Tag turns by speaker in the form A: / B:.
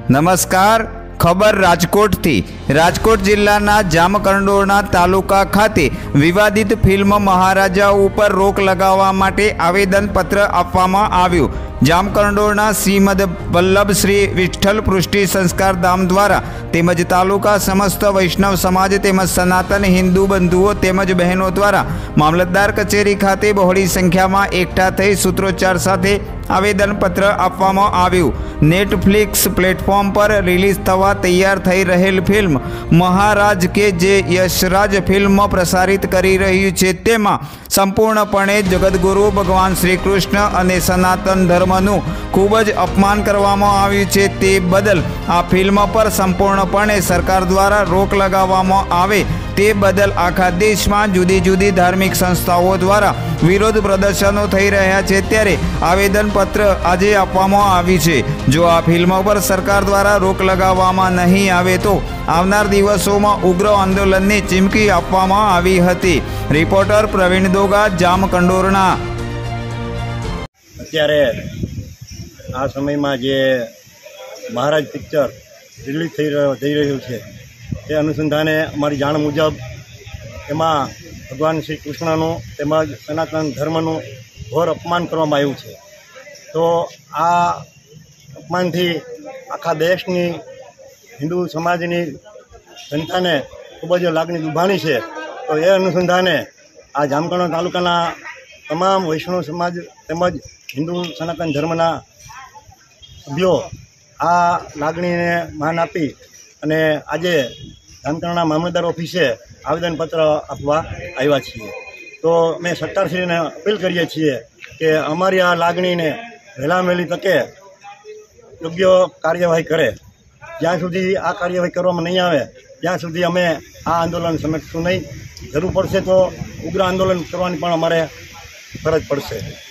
A: નમસ્કાર, ખબર રાજકોટથી। રાજકોટ જિલ્લાના જામકંડોરણા તાલુકા ખાતે વિવાદિત ફિલ્મ મહારાજા ઉપર રોક લગાવવા માટે આવેદનપત્ર આપવામાં આવ્યું। જામકંડોરણા શ્રીમદ વલ્લભ શ્રી વિઠ્ઠલ પૃષ્ટિ સંસ્કાર ધામ દ્વારા તેમજ તાલુકા સમસ્ત વૈષ્ણવ સમાજ તેમજ સનાતન હિન્દુ બંધુઓ તેમજ બહેનો દ્વારા મામલતદાર કચેરી ખાતે બહોળી સંખ્યામાં એકઠા થઈ સૂત્રોચ્ચાર સાથે આવેદનપત્ર આપવામાં આવ્યું। નેટફ્લિક્સ પ્લેટફોર્મ પર રિલીઝ થવા તૈયાર થઈ રહેલ ફિલ્મ મહારાજ કે જે યશરાજ ફિલ્મ પ્રસારિત કરી રહ્યું છે તેમાં સંપૂર્ણપણે જગતગુરુ ભગવાન શ્રી કૃષ્ણ અને સનાતન ધર્મનું ખૂબ જ અપમાન કરવામાં આવ્યું છે। તે બદલ આ ફિલ્મ પર સંપૂર્ણપણે સરકાર દ્વારા રોક લગાવવામાં આવે તે બદલ આખા દેશમાં જુદી જુદી ધાર્મિક સંસ્થાઓ દ્વારા વિરોધ પ્રદર્શનો થઈ રહ્યા છે। ત્યારે આવેદનપત્ર આજે આપવામાં આવ્યું છે। જો આ ફિલ્મ પર સરકાર દ્વારા રોક લગાવવામાં નહીં આવે તો આવનાર દિવસોમાં ઉગ્ર આંદોલનની ચીમકી આપવામાં આવી હતી। રિપોર્ટર પ્રવીણ દોગા, જામકંડોરણા।
B: અત્યારે આ સમયમાં જે મહારાજ પિક્ચર રિલીઝ થઈ રહ્યું છે તે અનુસંધાને અમારી જાણ મુજબ એમાં ભગવાન શ્રી કૃષ્ણનું તેમજ સનાતન ધર્મનું ઘોર અપમાન કરવામાં આવ્યું છે। તો આ અપમાનથી આખા દેશની હિન્દુ સમાજની જનતાને ખૂબ જ લાગણી દુભાણી છે। તો એ અનુસંધાને આ જામકંડોરણા તાલુકાના તમામ વૈષ્ણવ સમાજ તેમજ હિન્દુ સનાતન ધર્મના સભ્યો આ લાગણીને માન આપી અને આજે જામકંડોરણા મામલતદાર ઓફિસે આવેદનપત્ર આપવા આવ્યા છીએ। તો અમે સરકારશ્રીને અપીલ કરીએ છીએ કે અમારી આ લાગણીને વહેલામાં વહેલી તકે યોગ્ય કાર્યવાહી કરે। જ્યાં સુધી આ કાર્યવાહી કરવામાં નહીં આવે ત્યાં સુધી અમે આ આંદોલન સમેટશું નહીં। જરૂર પડશે તો ઉગ્ર આંદોલન કરવાની પણ અમારે ફરજ પડશે।